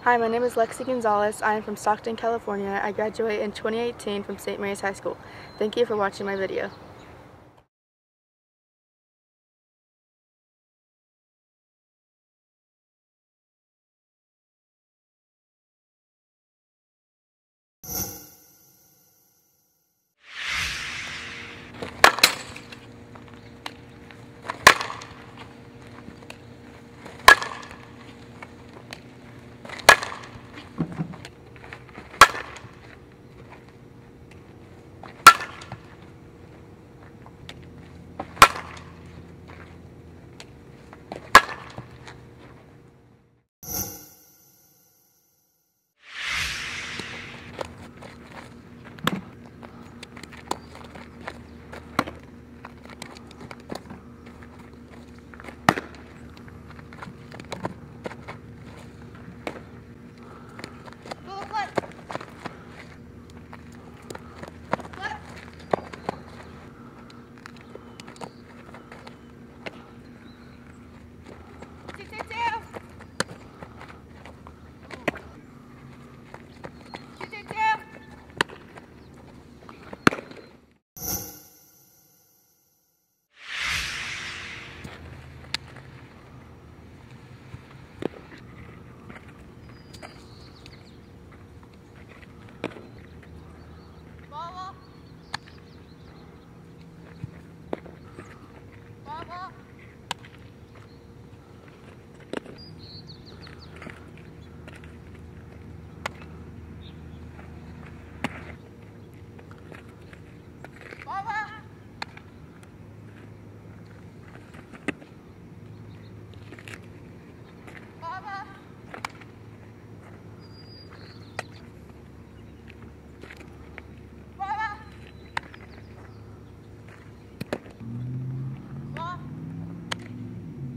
Hi, my name is Alexis Gonzalez. I am from Stockton, California. I graduated in 2018 from St. Mary's High School. Thank you for watching my video.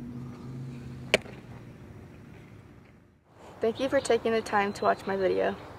Thank you for taking the time to watch my video.